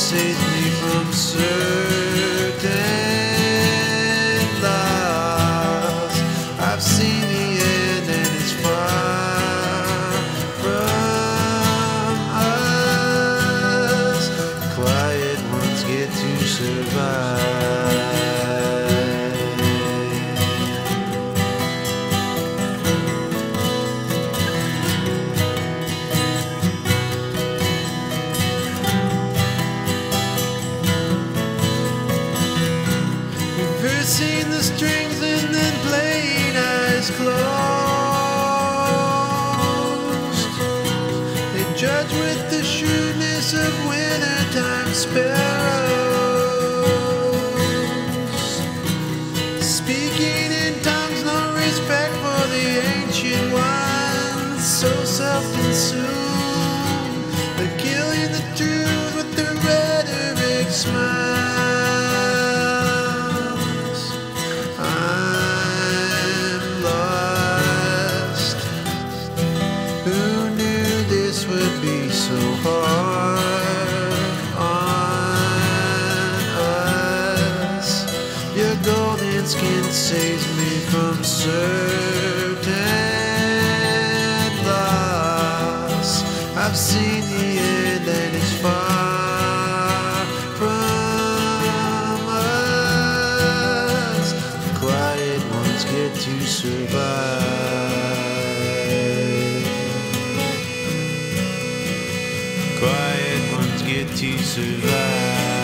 saves me from certain loss. I've seen the end and it's far from us. Quiet ones get to survive. Reversing the strings and then playing eyes closed. They judge with the shrewdness of wintertime sparrows. Speaking in tongues, no respect for the ancient ones. So self-consumed, they're killing the truth with their rhetoric smile. Who knew this would be so hard on us? Your golden skin saves me from certain loss. I've seen the end and it's far from us. The quiet ones get to survive. Quiet ones get to survive.